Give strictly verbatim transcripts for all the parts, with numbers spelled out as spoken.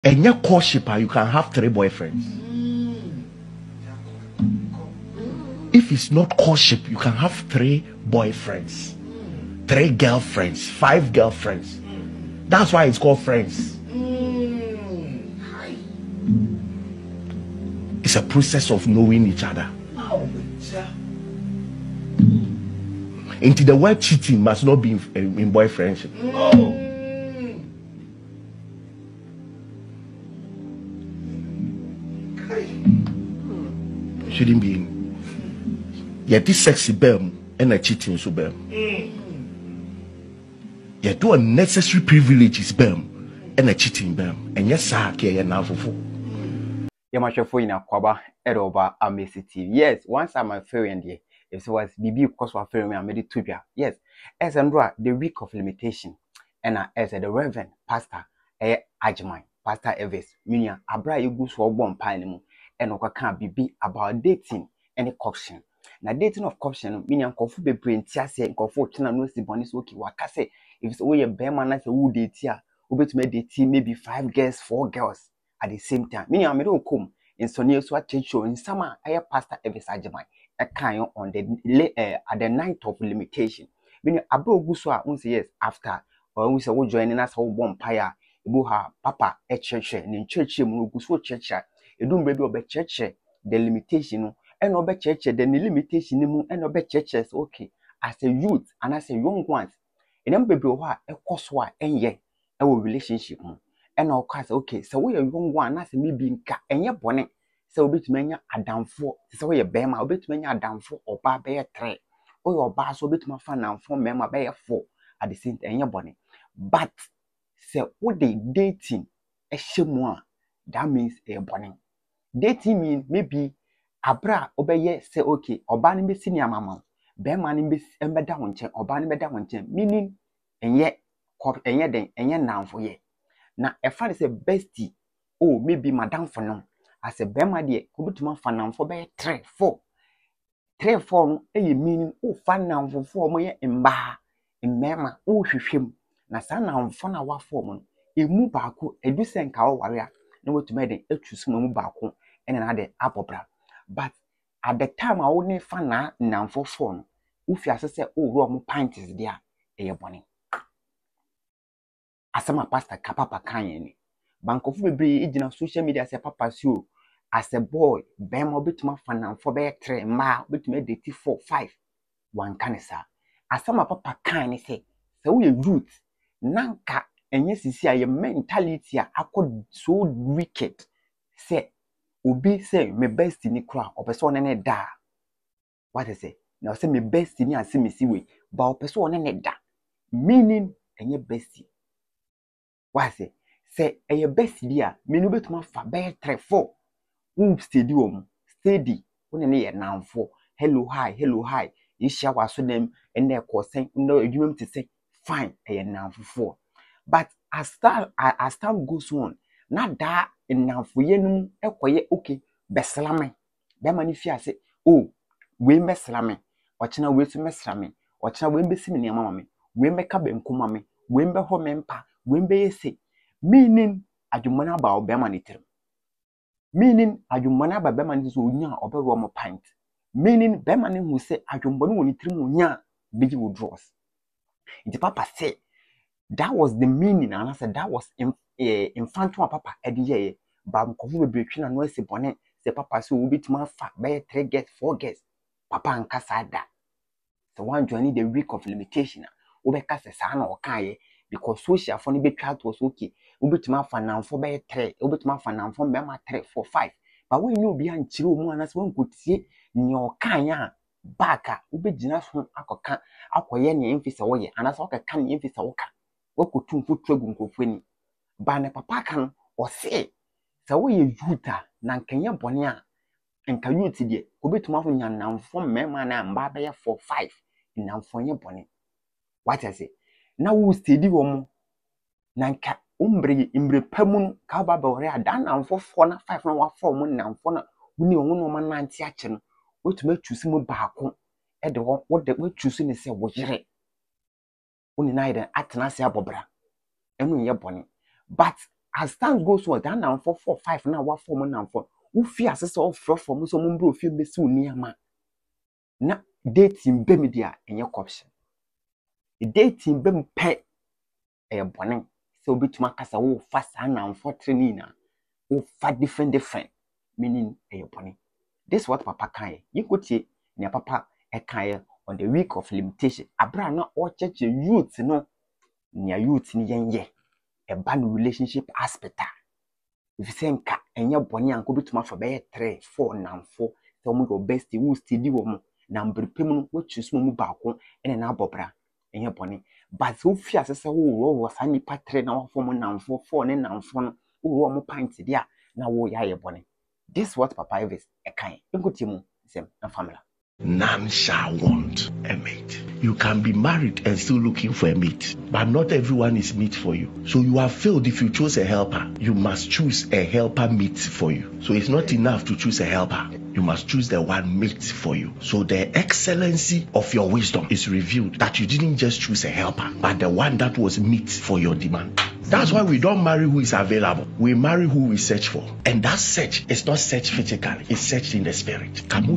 And your courtship, you can have three boyfriends. If it's not courtship, you can have three boyfriends, three girlfriends, five girlfriends. That's why it's called friends. It's a process of knowing each other. Into the word cheating must not be in, in boyfriendship. Shouldn't be in. Yet this sexy bam and a cheating so bam. Yet do unnecessary privileges bam and a cheating bam. And yes, sir, care now for four. Yamashafo in Akwaba, Edoba, Amesi T V. Yes, once I'm a friend here. If it was B B because of film, I made it to you. Yes, as Andra, the week of limitation, and as the Reverend Pastor eh, Ajimai, Pastor Eves, Minia, Abra Yugus for one pile, and Okaka B B about dating and coction. Now, dating of coction, meaning Kofu be brain, Tiase, and Kofu China no si bonis woki, Wakase, if it's only a bearman as a wood date here, who bet me date maybe five girls, four girls at the same time. Meaning I made a come in Sonia Swat show in summer, I have Pastor Eves Ajimai. A kind on the uh, at the night of limitation. Meaning abro guswa unse yes after or we say we joining us how one pire ebu ha papa a church in church mu guswo church e dum baby obe church the limitation no and obe church the limitation mu and obe churches okay as a youth and as a young ones and them baby ho a ekoswa enye e wo relationship mu and o cause okay so we young one as me bi nka enye bone so obetuma adamfo se we ye bema obetuma adamfo oba be ye three o your ba so obetuma fa namfo mema be ye four at the same time bone but se wo dey dating e hyemu a that means e bone dating mean maybe abra obeye say okay oba ne be senior mama bema ne be embeda ho nche oba ne beda ho nche meaning enye enye den enye namfo ye na e fa say bestie oh maybe madam for no as a bema de kubutuma fanam for be three four three four no e meaning o fanam for four mo ye mba mmema o hwehwem na sanam for na wa form no emu baako edu senka o ware a na wotuma de atwusu mu baako ene na de abobra but at the time a wo ne fana nam for four no wo fi asese o ro mo pints de a eye bone asama pastor kapapa kan ni bankofu bebre igina social media say papa si o as a boy bema obetuma fanam for be three ma obetuma date four five one kanisa asama papa kan ni say say we youth nanka enye sisi aye mentality a akọ so wicked say obi say me best ni kra opese one ne da what is it now say me best ni asemisi we ba opese one ne da meaning enye best what is it say eye best dia me no betuma fa be three four um stadium steady when ne ye namfo hello hi hello hi isha waso dem ene ekosen no adwumam te say fine eye namfo but as time as time goes on na da namfo yenum ekoye okay beslame be mani fi ase oh we meslame ochina we so meslame ochina we mbesi me mama me we meka benkoma me we mbe ho mempa we mbe yese meaning adwumana ba o be mani tirim meaning adwumana ba be mani so onya obero mo pint meaning be mani hu say adwumbano woni tirim onya bigi withdraws the papa say that was the meaning and I said that was in uh, infantile papa ediye ba mkofu bebretwi na no ase bone say papa say obituma fa be three get four get papa ankasa da so one journey the week of limitation obeka se sa na okaye because social for ni betwa to was okay obituma fa namfo be three obituma fa namfo be ma three four five but when you be anchire omu anase won kotie ni okanya a baka obegina so akoka akoye ne emfisa wo ye anase okaka ne emfisa wo ka wakutu mfutu egu nkofuni ba ne papa kan o se se wo ye youth na nkanye bone a nka youth de obetuma fo nyanamfo mema na mba be ye four five namfo nye bone what I say na wo steady wo mo na nka umbre imbre pamu ka ba ba ore ada namfo four na five na wa four mo namfo na woni wo no ma nanti ache no wotuma twusi mu baako e de wo wo de twusi ne se wo yire oni na ide atena se abobra enu ye bone but as time goes on, that now for four, five, now what four now for who fears us all for from some umbro feel be so near man. Na dating be media in your corpse. The dating be pet a bonnet. So be to my casa oh fast and now for training. Oh fat different different. Meaning a bonnet. This what Papa can. You could say near Papa a kaya on the week of limitation. Abra not all church youths no near youths in yen ye. A bad relationship aspect. If you say ka and your bonny and go to my for bay three, four, now four, tell me your bestie who still do woman, number payment which you small balcon and an abobra and your bonny. But so fierce as a who was any patron now for now four, four, and now four, who were more pints there. Now, we are your bonny. This what Papa is a kind. You could you same and family. None shall want a mate. You can be married and still looking for a mate, but not everyone is mate for you. So you have failed if you chose a helper. You must choose a helper mate for you. So it's not enough to choose a helper. You must choose the one mate for you. So the excellency of your wisdom is revealed that you didn't just choose a helper, but the one that was meet for your demand. That's why we don't marry who is available. We marry who we search for. And that search is not search physically. It's searched in the spirit.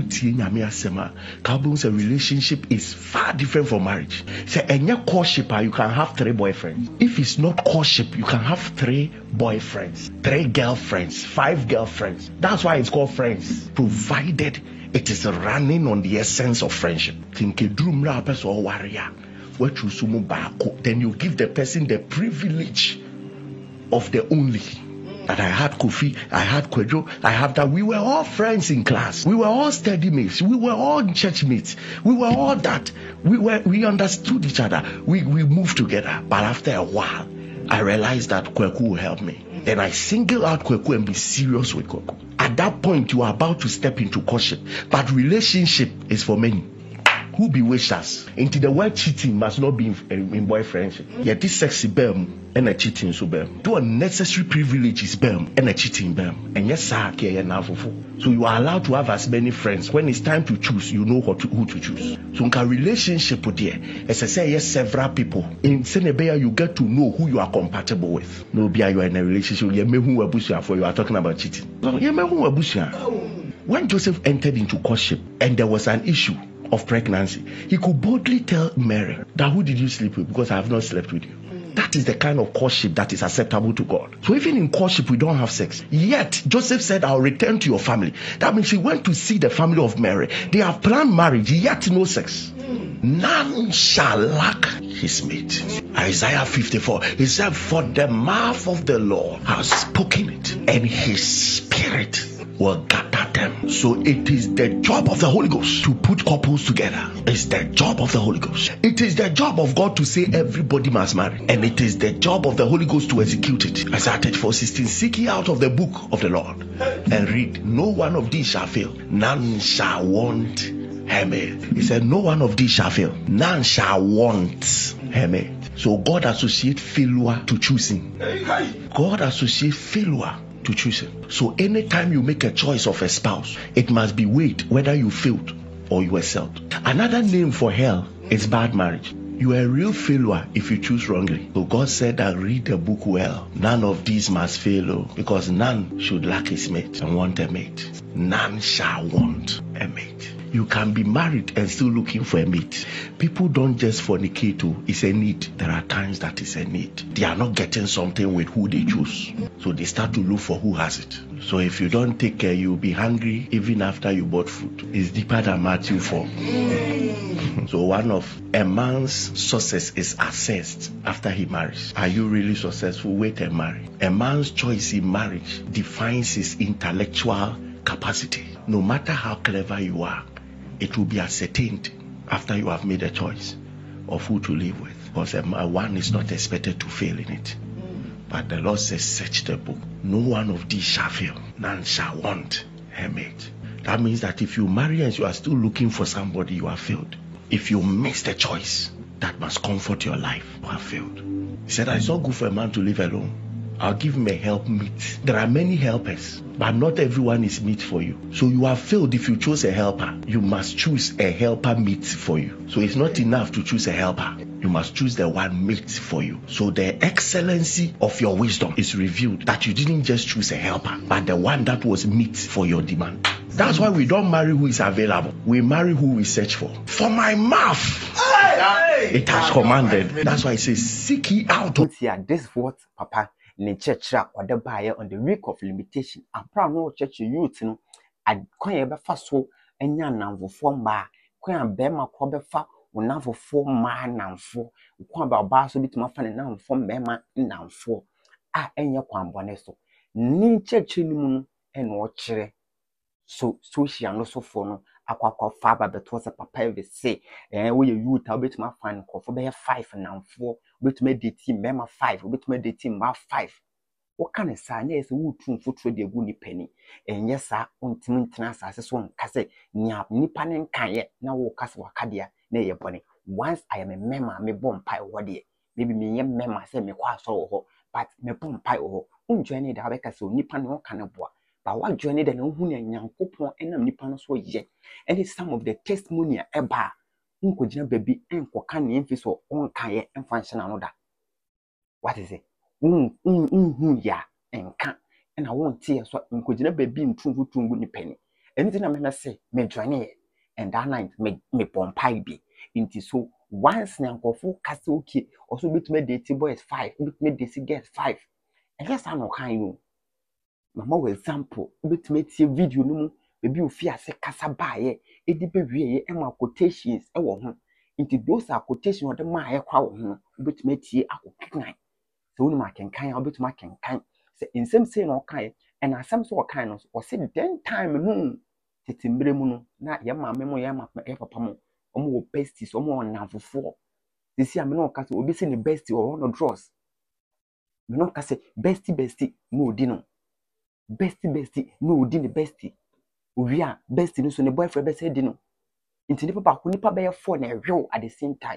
Kabun's relationship is far different from marriage. Say, and your courtship, you can have three boyfriends. If it's not courtship, you can have three boyfriends, three girlfriends, five girlfriends. That's why it's called friends. Provided it is running on the essence of friendship. Think a dream rappers or warrior. Then you give the person the privilege of the only. That I had Kofi, I had Kwejo, I have that. We were all friends in class. We were all study mates. We were all church mates. We were all that. We were we understood each other. We we moved together. But after a while, I realized that Kweku will help me. Then I single out Kweku and be serious with Kweku. At that point, you are about to step into courtship. But relationship is for many. Who bewitched us? Into the word cheating must not be in, in boyfriendship. Yet this sexy bem and a cheating so bem. Do unnecessary privileges bem and a cheating bem. And yes, sir, so you are allowed to have as many friends. When it's time to choose, you know what to, who to choose. So in a relationship with there, as I say, yes, several people. In Senebea, you get to know who you are compatible with. No, be you are in a relationship. You may who abusia for you are talking about cheating. So you may who abusia. When Joseph entered into courtship and there was an issue of pregnancy, he could boldly tell Mary that who did you sleep with? Because I have not slept with you. That is the kind of courtship that is acceptable to God. So even in courtship, we don't have sex. Yet, Joseph said, I'll return to your family. That means he went to see the family of Mary. They have planned marriage, yet no sex. None shall lack his mate. Isaiah fifty-four, he said, for the mouth of the Lord has spoken it, and his spirit will gather them. So it is the job of the Holy Ghost to put couples together. It's the job of the Holy Ghost. It is the job of God to say everybody must marry. And it is the job of the Holy Ghost to execute it. Isaiah thirty-four sixteen, seek ye out of the book of the Lord and read, no one of these shall fail. None shall want her mate. He said, no one of these shall fail. None shall want her mate. So God associates failure to choosing. God associates failure to choosing. So anytime you make a choice of a spouse, it must be weighed whether you failed or you excelled. Another name for hell is bad marriage. You are a real failure if you choose wrongly. So God said that read the book well. None of these must fail, oh, because none should lack his mate and want a mate. None shall want a mate. You can be married and still looking for a mate. People don't just fornicate, oh, it's a need. There are times that it's a need. They are not getting something with who they choose. So they start to look for who has it. So if you don't take care, you'll be hungry even after you bought food. It's deeper than Matthew four. So one of a man's success is assessed after he marries. Are you really successful? Wait and marry. A man's choice in marriage defines his intellectual capacity. No matter how clever you are, it will be ascertained after you have made a choice of who to live with. Because one is not expected to fail in it. But the Lord says, search the book. No one of these shall fail. None shall want her mate. That means that if you marry and you are still looking for somebody, you have failed. If you miss the choice that must comfort your life, you have failed. He said, it's not good for a man to live alone. I'll give him a helpmeet. There are many helpers, but not everyone is meet for you. So you have failed if you chose a helper. You must choose a helper meet for you. So it's not enough to choose a helper. you must choose the one made for you. So the excellency of your wisdom is revealed that you didn't just choose a helper, but the one that was meet for your demand. That's why we don't marry who is available. We marry who we search for. For my mouth, hey, it has commanded. That's why it says, seek ye out. This is what Papa ne church or the buyer on the week of limitation. I'm proud no church youth no. I can't ever fast so and yan now form bar. Can't bear my cover fa or now for four man and four. Quite about bass bit my fan and now from Bema now four. Ah, and your quan bonesto. Ni church in moon and watch. So social no so for no aqua faba but was a papa say and we you tell bit my fan for bear five and now four bit made the team member five bit made the team my five. What kind of sign is wood tune for trade a goony penny and yes sir on timintnas as a swan casse nyap nipan and can yet now walk as wakadia near your bonny. Once I am a member me bomb pie what dear maybe me young member say me quite so but me bomb pie or unjourney the habeka so nipan no can bois. But what journey the no hunya nyankopon enam nipa no so ye and some of the testimony eba unko gina baby enko kan ne mfi so on kan ye emfanction anoda. What is it? Un un un ya enka and I won't tear so unko gina baby ntumfu tumbu ni penny. Anything na me say me journey and that night me me pompai bi inti so once nyankofo kase okay also bit me date boys five bit me date girls five and yes I no kan you. Mama for example, bit me see video no mu baby o fi ase kasa baaye edi be wie e ma quotations e wo ho into those are quotations o de ma ye kwa wo ho bit me tie akokan so wonu ma kenkan a bit ma kenkan say insem say no kan and asem so kan no o say den time no tetimbre mu no na ye ma me mo ye ma e papa mo omo wo besties omo onanfofo disi a me no ka say obi say ne bestie or no draws me no ka say bestie bestie no di no bestie bestie no di ne bestie Uria bestie no so ne boyfriend be say di no inti nipa ba ko nipa be four na real at the same time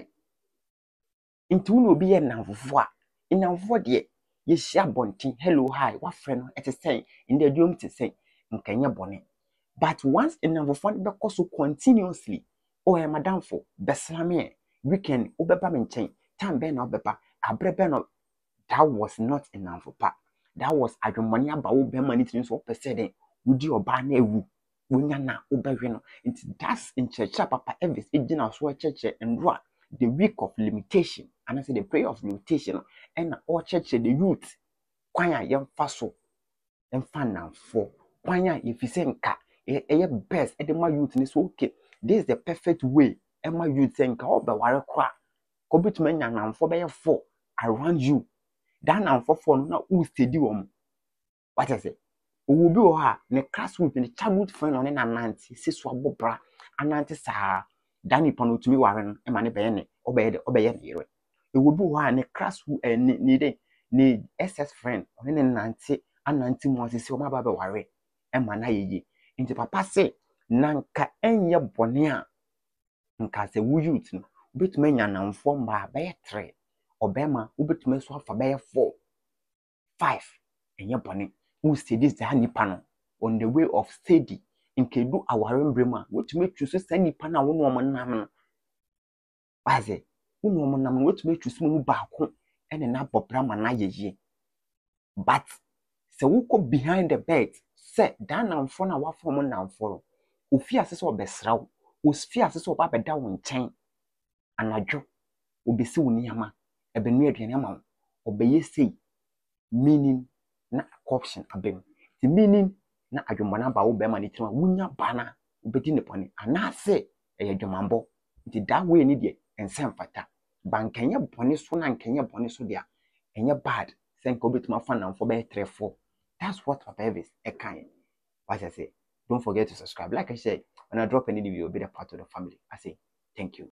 inti unu obi ye nanfofo a nanfofo de ye hia bontin hello hi what friend no et say in the doom to say nkanye bone but once nanfofo be ko so continuously o e madam for beslame weekend obeba me nchen time be na obeba abre be no that was not enough for pa. That was adwomani aba wo be mani tin so pese den wudi oba na ewu wonya na obehwe no it that's in church papa Elvis ejina so church ndro the week of limitation and I say the prayer of limitation and all church the youth kwanya yem faso em fan for kwanya if you say nka e best e ma youth ni so okay this is the perfect way e ma youth say nka obeware kwa ko bituma nya na mfo be four around you. That now for fun now who steady one. What I say? Who be ha ne classroom ne childhood friend on na nanti si so abobra ananti sa dani pano to me waren e ma ne be ne obeye de obeye ne yere. E wo bi ha ne classroom eh ne de ne S S friend on ne nanti ananti mo si o ma ba be ware e ma na yeye. Nti papa say nanka enye bone a nka se wu youth no betuma nya nanfo mba be tre obema ubetuma so afa be four five enye bone who studies the nipa no on the way of study nkedu aware mbrema wetuma twuso sa nipa na wono mo nam no baze wono mo nam wetuma twuso mu baako ene na bobra ma na yeye but se wuko behind the bed se dan namfo na wafo mo namfo ofi asese obesraw osfi asese oba beda wo nchen anadwo obesi wo niyama ebenu aduane ama obeye sei meaning na corruption abem the meaning na adwomana ba wo be ma ni tima wunya bana obedi ne pone anase eye dwomambo nti that way ni de ensem fata bankanya bone so na nkanya bone so dia enye bad senka obetima fa namfo be three four. That's what Papa Elvis e kan. What I say, don't forget to subscribe. Like I said, when I drop any video, be a part of the family. I say thank you.